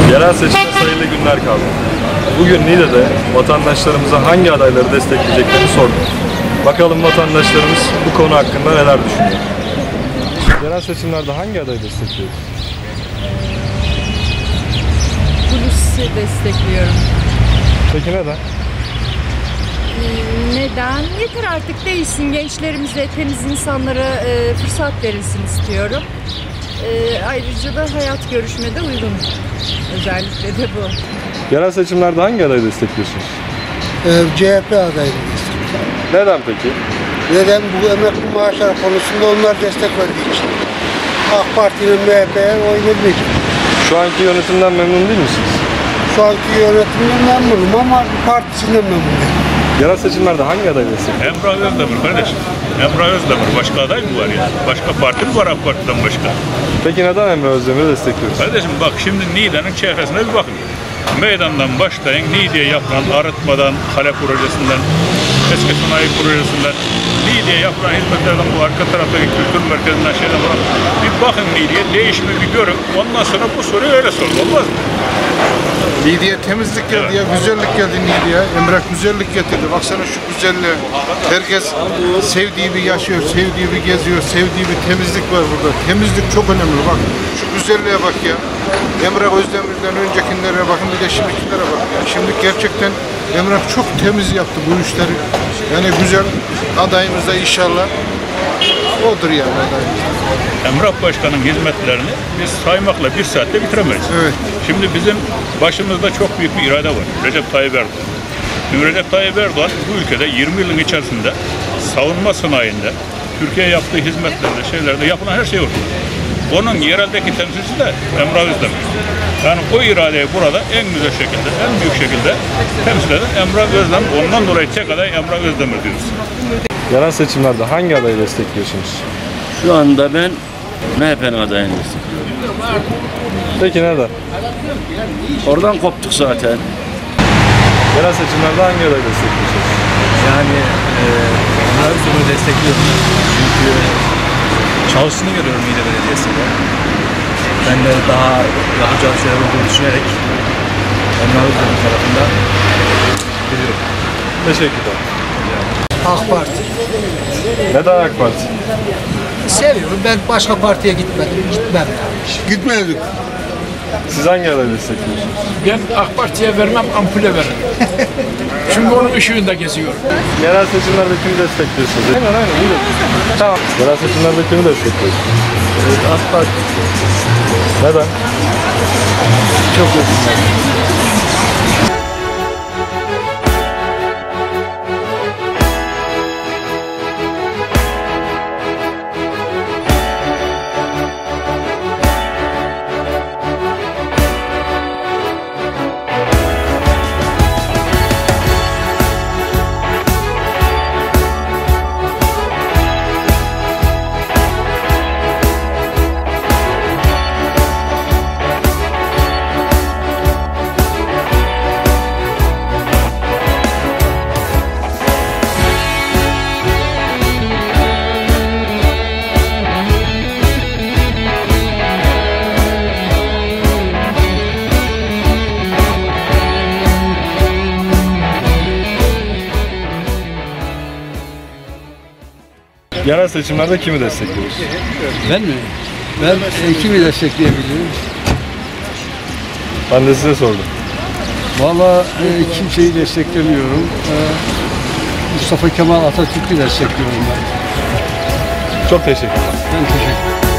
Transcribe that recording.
Yerel seçime sayılı günler kaldı. Bugün Niğde'de vatandaşlarımıza hangi adayları destekleyeceklerini sorduk. Bakalım vatandaşlarımız bu konu hakkında neler düşünüyor. Yerel seçimlerde hangi adayı destekliyoruz? Hulusi destekliyorum. Peki neden? Neden? Yeter artık değişsin. Gençlerimize, temiz insanlara fırsat verilsin istiyorum. Ayrıca da hayat görüşüme de uygun. Özellikle de bu. Yerel seçimlerde hangi adayı destekliyorsunuz? CHP adayını destekliyorum. Neden peki? Neden? Bu emekli maaşları konusunda onlar destek verdiği için. AK Parti'nin MHP'ye oy vermeyeceğim. Şu anki yönetimden memnun değil misiniz? Şu anki yönetimden memnunum ama partisinden memnun değilim. Yerel seçimlerde hangi adayı destekliyorsunuz? Emrah Özdemir kardeşim. Emrah Özdemir. Başka aday mı var ya? Başka parti mi var AK Parti'den başka? Peki neden Emre Özdemir'i destekliyorsunuz? Kardeşim bak şimdi Niğde'nin çevresine bir bakın. Meydandan başlayın Niğde'ye yapılan arıtmadan, kale projesinden, eski sanayi projesinden, Niğde'ye yapılan hizmetlerden bu arka taraftaki kültür merkezinden şeyden var. Bir bakın Niğde'ye, değişimi bir görün. Ondan sonra bu soruyu öyle sorun. Olmaz mı? Niğde'ye temizlik geldi ya, güzellik geldi Niğde'ye. Emrah güzellik getirdi. Baksana şu güzelliğe. Herkes sevdiği bir yaşıyor, sevdiği bir geziyor, sevdiği bir temizlik var burada. Temizlik çok önemli bak. Şu güzelliğe bak ya. Emrah Özdemir'den öncekilere bakın, bir de şimdikilere bak ya. Şimdi gerçekten Emrah çok temiz yaptı bu işleri. Yani güzel, adayımız da inşallah odur yani adayımız. Emrah Başkan'ın hizmetlerini biz saymakla bir saatte bitiremeyiz. Evet. Şimdi bizim başımızda çok büyük bir irade var. Recep Tayyip Erdoğan. Şimdi Recep Tayyip Erdoğan bu ülkede 20 yılın içerisinde savunma sanayinde, Türkiye yaptığı hizmetlerde, şeylerde yapılan her şey ortada. Onun yereldeki temsilcisi de Emrah Özdemir. Yani o iradeyi burada en güzel şekilde, en büyük şekilde temsil eden Emrah Özdemir. Ondan dolayı tek aday Emrah Özdemir diyoruz. Yerel seçimlerde hangi adayı destekliyorsunuz? Şu anda ben MHP'nin adayını destekliyorum. Peki neden? Oradan koptuk zaten. Yerel seçimlerde hangi adayı destekliyorsunuz? Yani Emrah Özdemir'i destekliyorum. Çünkü çalıştığını görüyorum Niğde Belediyesi'nde. Ben de daha yapacağı şeyler olduğunu düşünerek Emrah Özdemir tarafında biliyorum. Teşekkürler. AK Parti. Neden AK Parti? Seviyorum. Ben başka partiye gitmem. Gitmedik. Siz hangi adayı destekliyorsunuz? Ben AK Parti'ye vermem, ampule veririm. Çünkü onun ışığında geziyorum. Yerel seçimlerde kimi destekliyorsunuz? Aynen. İyi de. Tamam. Yerel seçimlerde kimi destekliyorsunuz? AK Parti Neden? çok önemli. Yerel seçimlerde kimi destekliyorsunuz? Ben mi? Ben kimi destekleyebilirim? Ben de size sordum. Valla kimseyi desteklemiyorum. Mustafa Kemal Atatürk'ü destekliyorum ben. Çok teşekkürler. Ben teşekkür ederim.